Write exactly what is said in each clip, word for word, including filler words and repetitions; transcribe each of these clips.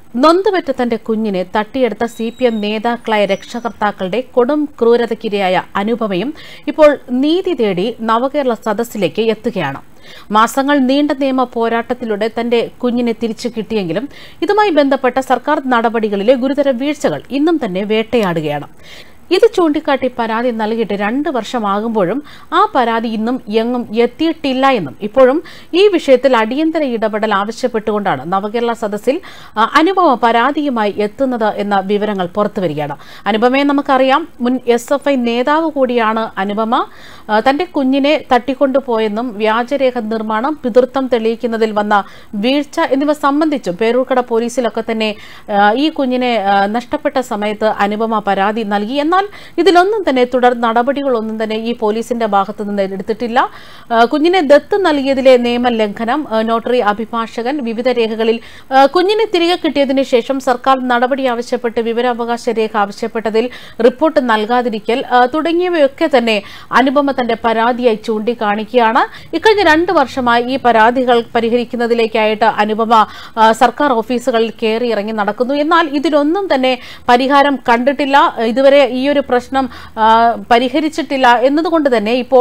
നൊന്തുപെറ്റ തന്റെ കുഞ്ഞിനെ തട്ടിയെടുത്ത സി പി എം നേതാക്കളായ രക്ഷകർത്താക്കളുടെ കൊടും ക്രൂരതയ്ക്കിരയായ അനുപമയും ഇപ്പോൾ നീതി തേടി നവകേരള സദസ്സിലേക്ക് എത്തുകയാണ്. മാസങ്ങൾ നീണ്ട നിയമ പോരാട്ടത്തിലൂടെ തന്റെ കുഞ്ഞിനെ തിരിച്ചു കിട്ടിയെങ്കിലും ഇതുമായി ബന്ധപ്പെട്ട സർക്കാർ നടപടികളിലെ ഗുരുതര വീഴ്ചകൾ ഇന്നും തന്നെ വേട്ടയാടുകയാണ്. ഇത് ചൂണ്ടിക്കാട്ടി പരാതി നൽകിയിട്ട് രണ്ട് വർഷമാകുമ്പോഴും ആ പരാതി ഇന്നും എങ്ങും എത്തിയിട്ടില്ല എന്നും ഇപ്പോഴും ഈ വിഷയത്തിൽ അടിയന്തര ഇടപെടൽ ആവശ്യപ്പെട്ടുകൊണ്ടാണ് നവകേരള സദസ്സിൽ അനുപമ പരാതിയുമായി എത്തുന്നത് എന്ന വിവരങ്ങൾ പുറത്തുവരികയാണ്. അനുപമയെ നമുക്കറിയാം, മുൻ എസ് എഫ് ഐ നേതാവ് കൂടിയാണ് അനുപമ. തന്റെ കുഞ്ഞിനെ തട്ടിക്കൊണ്ടുപോയെന്നും വ്യാജരേഖ നിർമ്മാണം, പിതൃത്വം തെളിയിക്കുന്നതിൽ വന്ന വീഴ്ച എന്നിവ സംബന്ധിച്ചും പേരൂർക്കട പോലീസിലൊക്കെ തന്നെ ഈ കുഞ്ഞിനെ നഷ്ടപ്പെട്ട സമയത്ത് അനുപമ പരാതി നൽകി. എന്നാൽ ഇതിലൊന്നും തന്നെ തുടർ നടപടികളൊന്നും തന്നെ ഈ പോലീസിന്റെ ഭാഗത്തു നിന്ന് എടുത്തിട്ടില്ല. കുഞ്ഞിനെ ദത്ത് നൽകിയതിലെ നിയമലംഘനം, നോട്ടറി അഭിഭാഷകൻ, വിവിധ രേഖകളിൽ കുഞ്ഞിനെ തിരികെ കിട്ടിയതിനു ശേഷം സർക്കാർ നടപടി ആവശ്യപ്പെട്ട് വിവരാവകാശ രേഖ ആവശ്യപ്പെട്ടതിൽ റിപ്പോർട്ട് നൽകാതിരിക്കൽ തുടങ്ങിയവയൊക്കെ തന്നെ അനുപമ തന്റെ പരാതിയായി ചൂണ്ടിക്കാണിക്കുകയാണ്. ഇക്കഴിഞ്ഞ രണ്ട് വർഷമായി ഈ പരാതികൾ പരിഹരിക്കുന്നതിലേക്കായിട്ട് അനുപമ സർക്കാർ ഓഫീസുകളിൽ കയറി ഇറങ്ങി നടക്കുന്നു. എന്നാൽ ഇതിലൊന്നും തന്നെ പരിഹാരം കണ്ടിട്ടില്ല. ഇതുവരെ ഈ ഒരു പ്രശ്നം പരിഹരിച്ചിട്ടില്ല എന്നതുകൊണ്ട് തന്നെ ഇപ്പോൾ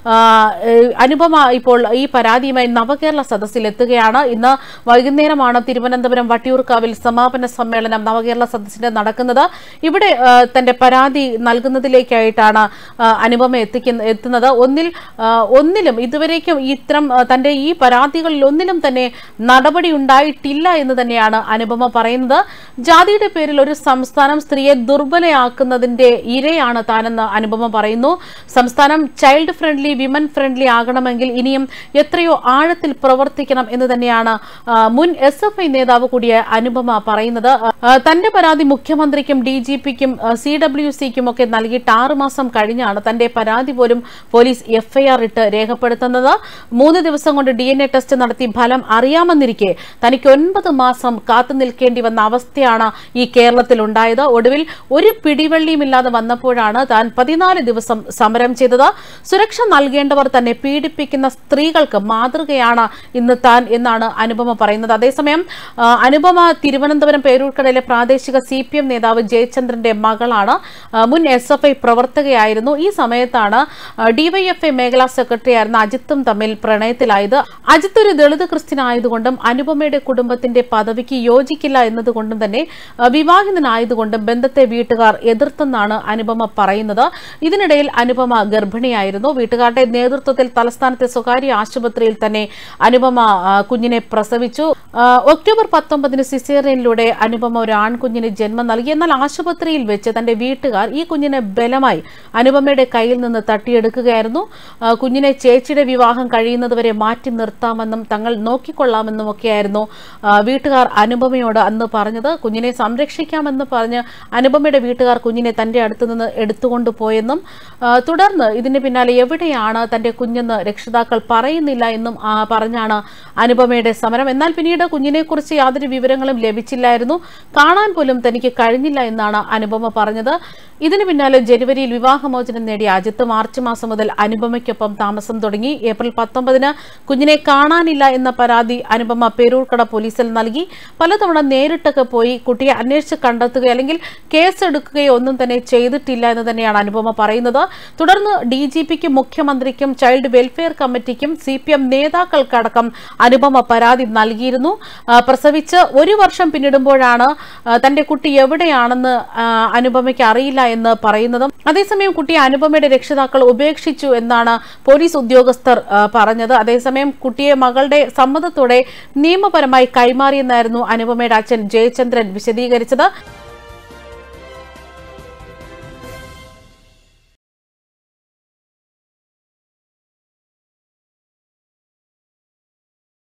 അനുപമ ഇപ്പോൾ ഈ പരാതിയുമായി നവകേരള സദസ്സിൽ എത്തുകയാണ്. ഇന്ന് വൈകുന്നേരമാണ് തിരുവനന്തപുരം വട്ടിയൂർക്കാവിൽ സമാപന സമ്മേളനം നവകേരള സദസ്സിന്റെ നടക്കുന്നത്. ഇവിടെ തന്റെ പരാതി നൽകുന്നതിലേക്കായിട്ടാണ് അനുപമ എത്തിക്കുന്ന എത്തുന്നത്. ഒന്നിൽ ഒന്നിലും ഇതുവരേക്കും ഇത്തരം തന്റെ ഈ പരാതികളിൽ ഒന്നിലും തന്നെ നടപടി ഉണ്ടായിട്ടില്ല എന്ന് തന്നെയാണ് അനുപമ പറയുന്നത്. ജാതിയുടെ പേരിൽ ഒരു സംസ്ഥാനം സ്ത്രീയെ ദുർബലയാക്കുന്നതിന്റെ ഇരയാണ് താനെന്ന് അനുപമ പറയുന്നു. സംസ്ഥാനം ചൈൽഡ് ഫ്രണ്ട്ലി, വിമൻ ഫ്രണ്ട്ലി ആകണമെങ്കിൽ ഇനിയും എത്രയോ ആഴത്തിൽ പ്രവർത്തിക്കണം എന്ന് തന്നെയാണ് മുൻ എസ് എഫ് ഐ നേതാവ് കൂടിയ അനുപമ പറയുന്നത്. തന്റെ പരാതി മുഖ്യമന്ത്രിക്കും ഡി ജി പിക്കും സി ഡബ്ല്യു സിക്കും ഒക്കെ നൽകിയിട്ട് ആറുമാസം കഴിഞ്ഞാണ് തന്റെ പരാതി പോലും പോലീസ് എഫ് ഐ ആർ ഇട്ട് രേഖപ്പെടുത്തുന്നത്. മൂന്ന് ദിവസം കൊണ്ട് ഡി എൻ എ ടെസ്റ്റ് നടത്തി ഫലം അറിയാമെന്നിരിക്കെ തനിക്ക് ഒൻപത് മാസം കാത്തു നിൽക്കേണ്ടി വന്ന അവസ്ഥയാണ് ഈ കേരളത്തിൽ ഉണ്ടായത്. ഒടുവിൽ ഒരു പിടിവള്ളിയുമില്ലാതെ വന്നപ്പോഴാണ് താൻ പതിനാല് ദിവസം സമരം ചെയ്തത്. സുരക്ഷ നൽകേണ്ടവർ തന്നെ പീഡിപ്പിക്കുന്ന സ്ത്രീകൾക്ക് മാതൃകയാണ് ഇന്ന് താൻ എന്നാണ് അനുപമ പറയുന്നത്. അതേസമയം അനുപമ തിരുവനന്തപുരം പേരൂർക്കടയിലെ പ്രാദേശിക സി പി എം നേതാവ് ജയചന്ദ്രന്റെ മകളാണ്. മുൻ എസ് എഫ് ഐ പ്രവർത്തകയായിരുന്നു. ഈ സമയത്താണ് ഡിവൈഎഫ്ഐ മേഖലാ സെക്രട്ടറി ആയിരുന്ന അജിത്തും തമ്മിൽ പ്രണയത്തിലായത്. അജിത്ത് ഒരു ദളിത് ക്രിസ്ത്യൻ ആയതുകൊണ്ടും അനുപമയുടെ കുടുംബത്തിന്റെ പദവിക്ക് യോജിക്കില്ല എന്നതുകൊണ്ടും തന്നെ വിവാഹിതനായതുകൊണ്ടും ബന്ധത്തെ വീട്ടുകാർ എതിർത്തെന്നാണ് അനുപമ പറയുന്നത്. ഇതിനിടയിൽ അനുപമ ഗർഭിണിയായിരുന്നു. വീട്ടുകാരുടെ നേതൃത്വത്തിൽ തലസ്ഥാനത്തെ സ്വകാര്യ ആശുപത്രിയിൽ തന്നെ അനുപമ കുഞ്ഞിനെ പ്രസവിച്ചു. ഒക്ടോബർ പത്തൊമ്പതിന് സിസേറിയനിലൂടെ അനുപമ ഒരു ആൺകുഞ്ഞിന് ജന്മം നൽകി. എന്നാൽ ആശുപത്രിയിൽ വെച്ച് തന്റെ വീട്ടുകാർ ഈ കുഞ്ഞിനെ ബലമായി അനുപമയുടെ കയ്യിൽ നിന്ന് തട്ടിയെടുക്കുകയായിരുന്നു. കുഞ്ഞിനെ ചേച്ചിയുടെ വിവാഹം കഴിയുന്നതുവരെ മാറ്റി നിർത്താമെന്നും തങ്ങൾ നോക്കിക്കൊള്ളാമെന്നും ഒക്കെയായിരുന്നു വീട്ടുകാർ അനുപമയോട് അന്ന് പറഞ്ഞത്. കുഞ്ഞിനെ സംരക്ഷിക്കാമെന്ന് പറഞ്ഞ് അനുപമയുടെ വീട്ടുകാർ കുഞ്ഞിനെ തന്റെ അടുത്ത് നിന്ന് എടുത്തുകൊണ്ടുപോയെന്നും തുടർന്ന് ഇതിന് പിന്നാലെ എവിടെയാണ് തന്റെ കുഞ്ഞെന്ന് രക്ഷിതാക്കൾ പറയുന്നില്ല എന്നും പറഞ്ഞാണ് അനുപമയുടെ സമരം. എന്നാൽ പിന്നീട് കുഞ്ഞിനെക്കുറിച്ച് യാതൊരു വിവരങ്ങളും ലഭിച്ചില്ലായിരുന്നു. കാണാൻ പോലും തനിക്ക് കഴിഞ്ഞില്ല എന്നാണ് അനുപമ പറഞ്ഞത്. ഇതിന് പിന്നാലെ ജനുവരിയിൽ വിവാഹമോചനം നേടിയ അജിത്ത് മാർച്ച് മാസം മുതൽ അനുപമയ്ക്കൊപ്പം താമസം തുടങ്ങി. ഏപ്രിൽ പത്തൊമ്പതിന് കുഞ്ഞിനെ കാണാനില്ല എന്ന പരാതി അനുപമ പേരൂർക്കട പോലീസിൽ നൽകി. പലതവണ നേരിട്ടൊക്കെ പോയി കുട്ടിയെ അന്വേഷിച്ച് കണ്ടെത്തുകയോ അല്ലെങ്കിൽ കേസെടുക്കുകയോ ഒന്നും തന്നെ ചെയ്തിട്ടില്ല എന്ന് തന്നെയാണ് അനുപമ പറയുന്നത്. തുടർന്ന് ഡി ജി പിക്കും മുഖ്യമന്ത്രിക്കും ചൈൽഡ് വെൽഫെയർ കമ്മിറ്റിക്കും സി പി എം നേതാക്കൾക്കടക്കം അനുപമ പരാതി നൽകിയിരുന്നു. പ്രസവിച്ച് ഒരു വർഷം പിന്നിടുമ്പോഴാണ് തന്റെ കുട്ടി എവിടെയാണെന്ന് അനുപമയ്ക്ക് അറിയില്ല എന്ന് പറയുന്നതും. അതേസമയം കുട്ടിയെ അനുപമയുടെ രക്ഷിതാക്കൾ ഉപേക്ഷിച്ചു എന്നാണ് പോലീസ് ഉദ്യോഗസ്ഥർ പറഞ്ഞത്. അതേസമയം കുട്ടിയെ മകളുടെ സമ്മതത്തോടെ നിയമപരമായി കൈമാറിയെന്നായിരുന്നു അനുപമയുടെ അച്ഛൻ ജയചന്ദ്രൻ വിശദീകരിച്ചത്.